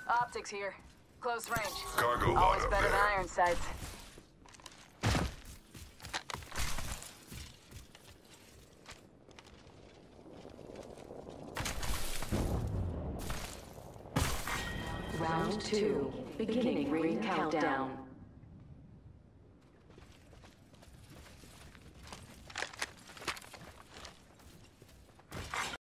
Optics here. Close range. Cargo lot Always up better than there. iron sights. Round 2. Beginning ring countdown.